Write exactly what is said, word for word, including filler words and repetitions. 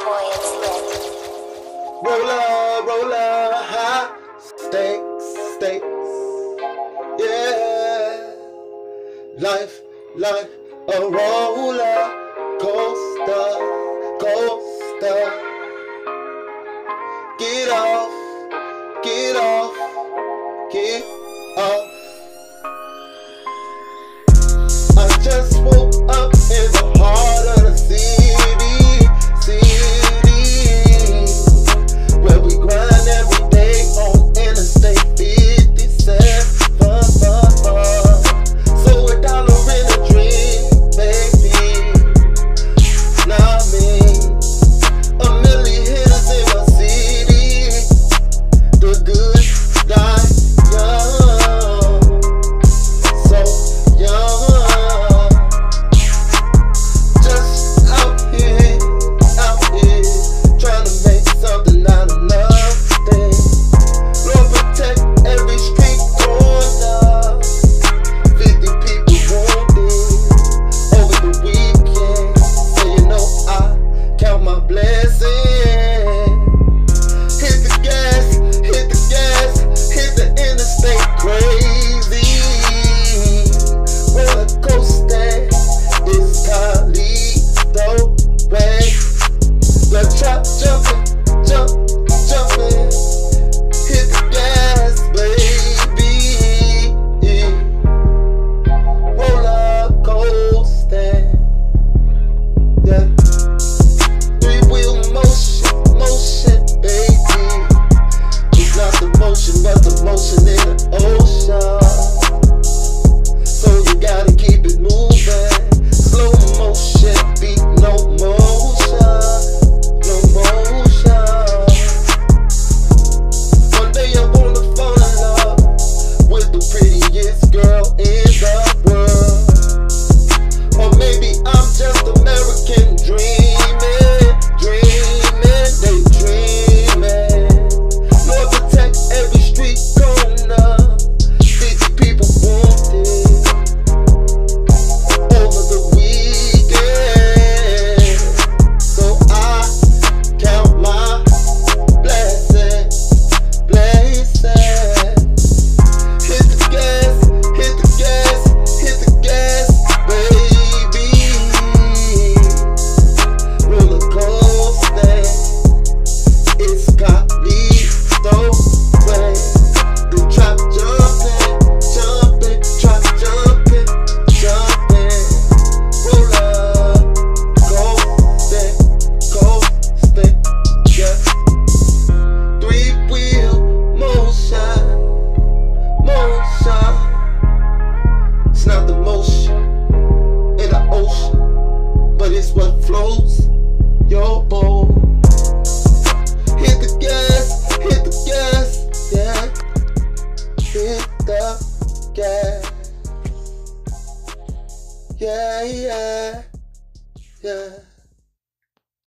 boy and Slip. Roller, roller, high stakes, stakes. Yeah, life like a roller coaster, coaster. Get off, get off, get off. I just woke up in the heart of the city, city, where we grind every day on Interstate fifty-seven. So a dollar in a dream, baby. Now I mean, a million hitters in my city. The good die young, so young. Just out here, out here, trying to make something out of nothing. Lord protect every street corner. Fifty people wounded over the weekend, so you know I count my blessings. Hit the gas, hit the gas, hit the interstate crazy. Roller coaster is Toledo way. The trap jumping, jump, jumping. Hit the gas, baby. Roller coaster, yeah. Three wheel motion, motion, baby. It's not the motion, but the motion in the ocean. So you gotta keep it moving. Slow motion, beat no motion, no motion. One day I wanna fall in love with the prettiest girl in the world. Or maybe I'm just American dreaming, dreaming, daydreaming. Lord protect every street corner. Fifty people wounded over the weekend. So I count my blessings, blessings. Hit the gas, hit the gas, hit the gas, baby. Roller coaster, it's got me way. The trap jumping, jumping, trap jumping, jumping. Roller coaster, coaster, yeah. Three wheel motion, motion. It's not the motion in the ocean, but it's what floats your boat. Hit the gas, hit the gas, yeah. Hit the gas, yeah, yeah, yeah.